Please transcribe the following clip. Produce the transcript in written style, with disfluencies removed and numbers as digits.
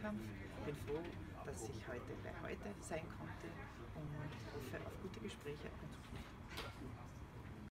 Wahlkampf. Ich bin froh, dass ich heute bei heute sein konnte und hoffe auf gute Gespräche